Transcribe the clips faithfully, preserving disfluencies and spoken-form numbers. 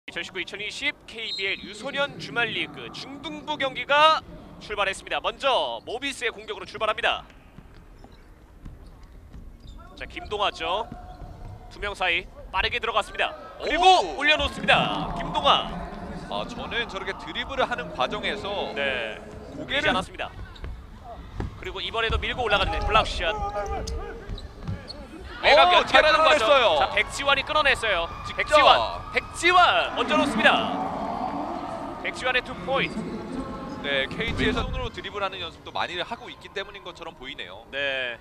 이천십구 이천이십 케이비엘 유소년 주말리그 중등부 경기가 출발했습니다. 먼저 모비스의 공격으로 출발합니다. 자, 김동아죠. 두 명 사이 빠르게 들어갔습니다. 그리고 오! 올려놓습니다. 김동아. 아, 저는 저렇게 드리블을 하는 과정에서 네, 고개를 않았습니다. 그리고 이번에도 밀고 올라가는 블락샷. 외곽 연결하는 거죠. 자, 백지환이 끊어냈어요. 직접. 백지환, 백지환 먼저 놓습니다. 백지환의 투 포인트. 네, 케이티에서 손으로 드리블하는 연습도 많이 하고 있기 때문인 것처럼 보이네요. 네.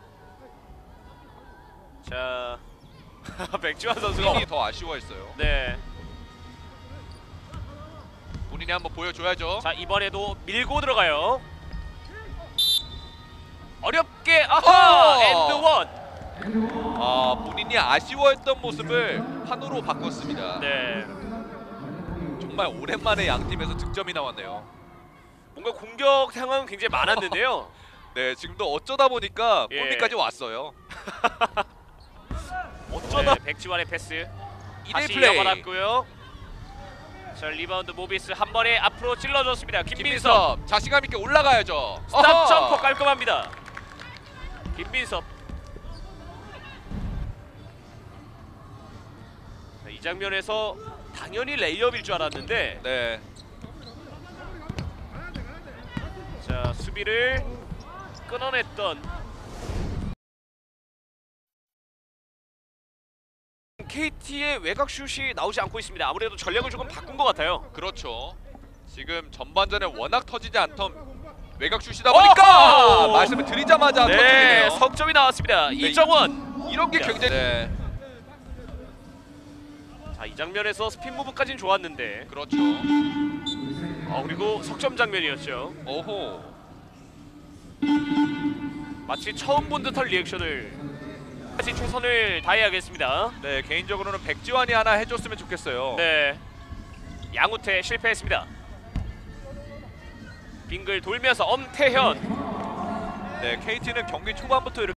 자, 백지환 선수가 본인이 더 아쉬워했어요. 네. 본인이 한번 보여줘야죠. 자, 이번에도 밀고 들어가요. 어렵게 아하! 어! 엔드 원. 아, 본인이 아쉬워했던 모습을 판으로 바꿨습니다. 네. 정말 오랜만에 양 팀에서 득점이 나왔네요. 뭔가 공격 상황은 굉장히 많았는데요. 네, 지금도 어쩌다 보니까 예. 골밑까지 왔어요. 어쩌다 네, 백지환의 패스. 일 다시 일 플레이. 이어받았고요. 자, 리바운드 모비스 한 번에 앞으로 찔러줬습니다. 김민섭. 김민섭 자신감 있게 올라가야죠. 스탑 어허! 점퍼 깔끔합니다. 김민섭. 자, 이 장면에서 당연히 레이업일 줄 알았는데 네. 자, 수비를 끊어냈던 케이티의 외곽 슛이 나오지 않고 있습니다. 아무래도 전략을 조금 바꾼 것 같아요. 그렇죠. 지금 전반전에 워낙 터지지 않던 외곽 슛이다 보니까 어허! 말씀을 드리자마자 네, 터뜨리네요. 석점이 나왔습니다. 네, 이정원. 이런 게 굉장히 네. 자, 이 장면에서 스핀 무브까지는 좋았는데 그렇죠. 어, 그리고 석점 장면이었죠. 오호. 마치 처음 본 듯한 리액션을 다시 최선을 다해야겠습니다. 네, 개인적으로는 백지환이 하나 해줬으면 좋겠어요. 네, 양우태 실패했습니다. 빙글 돌면서 엄태현. 네, 케이티는 경기 초반부터 이렇게